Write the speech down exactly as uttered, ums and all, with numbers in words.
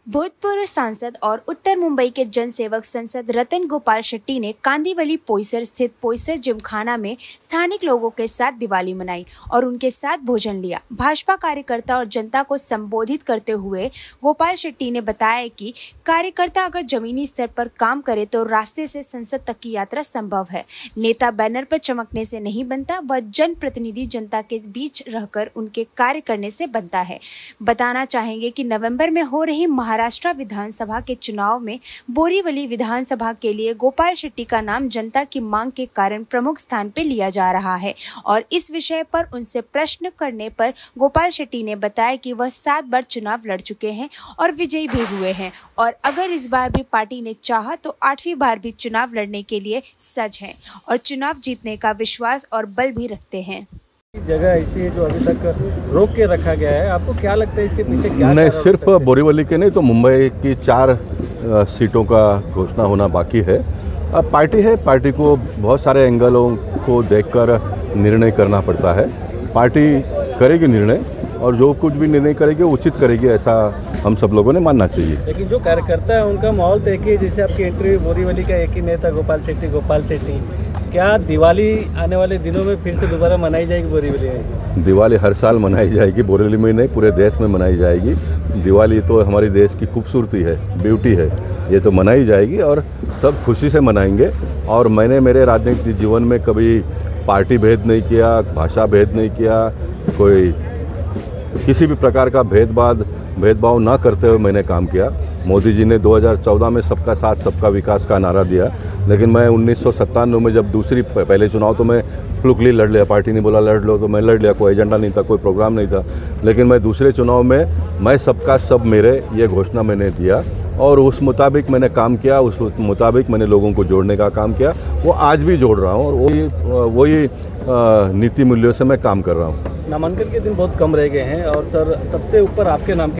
भूतपूर्व सांसद और उत्तर मुंबई के जनसेवक संसद रतन गोपाल शेट्टी ने कांदिवली पोईसर स्थित पोईसर जिमखाना में स्थानिक लोगों के साथ दिवाली मनाई और उनके साथ भोजन लिया। भाजपा कार्यकर्ता और जनता को संबोधित करते हुए गोपाल शेट्टी ने बताया कि कार्यकर्ता अगर जमीनी स्तर पर काम करे तो रास्ते से संसद तक की यात्रा संभव है। नेता बैनर पर चमकने से नहीं बनता, वह जनप्रतिनिधि जनता के बीच रहकर उनके कार्य करने से बनता है। बताना चाहेंगे कि नवंबर में हो रही महाराष्ट्र विधानसभा के चुनाव में बोरीवली विधानसभा के लिए गोपाल शेट्टी का नाम जनता की मांग के कारण प्रमुख स्थान पर लिया जा रहा है और इस विषय पर उनसे प्रश्न करने पर गोपाल शेट्टी ने बताया कि वह सात बार चुनाव लड़ चुके हैं और विजयी भी हुए हैं और अगर इस बार भी पार्टी ने चाहा तो आठवीं बार भी चुनाव लड़ने के लिए सज हैं और चुनाव जीतने का विश्वास और बल भी रखते हैं। जगह ऐसी है जो अभी तक रोक के रखा गया है, आपको क्या लगता है इसके पीछे क्या? नहीं, सिर्फ बोरीवली के नहीं तो मुंबई की चार सीटों का घोषणा होना बाकी है। अब पार्टी है, पार्टी को बहुत सारे एंगलों को देखकर निर्णय करना पड़ता है। पार्टी करेगी निर्णय और जो कुछ भी निर्णय करेगी उचित करेगी, ऐसा हम सब लोगों ने मानना चाहिए। लेकिन जो कार्यकर्ता है उनका माहौल तो एक ही, जैसे आपकी एंट्री बोरीवली का एक ही नेता गोपाल शेट्टी गोपाल शेट्टी क्या दिवाली आने वाले दिनों में फिर से दोबारा मनाई जाएगी बोरीवली में? दिवाली हर साल मनाई जाएगी, बोरीवली में नहीं पूरे देश में मनाई जाएगी। दिवाली तो हमारी देश की खूबसूरती है, ब्यूटी है, ये तो मनाई जाएगी और सब खुशी से मनाएंगे। और मैंने मेरे राजनीतिक जीवन में कभी पार्टी भेद नहीं किया, भाषा भेद नहीं किया, कोई किसी भी प्रकार का भेदभाव भेदभाव ना करते हुए मैंने काम किया। मोदी जी ने दो हज़ार चौदह में सबका साथ सबका विकास का नारा दिया, लेकिन मैं उन्नीस सौ सत्तानवे में जब दूसरी पहले चुनाव तो मैं फ्लुकली लड़ लिया, पार्टी ने बोला लड़ लो तो मैं लड़ लिया, कोई एजेंडा नहीं था, कोई प्रोग्राम नहीं था। लेकिन मैं दूसरे चुनाव में मैं सबका सब मेरे ये घोषणा मैंने दिया और उस मुताबिक मैंने काम किया, उस मुताबिक मैंने लोगों को जोड़ने का काम किया। वो आज भी जोड़ रहा हूँ और वही वही नीति मूल्यों से मैं काम कर रहा हूँ। नामांकन के दिन बहुत कम रह गए हैं और सर सबसे ऊपर आपके नाम